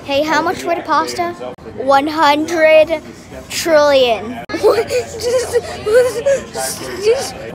Hey, how much for the pasta? 100 trillion.